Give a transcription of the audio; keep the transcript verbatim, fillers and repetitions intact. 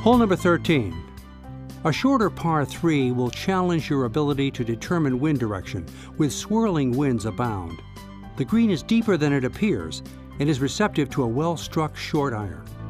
Hole number thirteen. A shorter par three will challenge your ability to determine wind direction, with swirling winds abound. The green is deeper than it appears and is receptive to a well-struck short iron.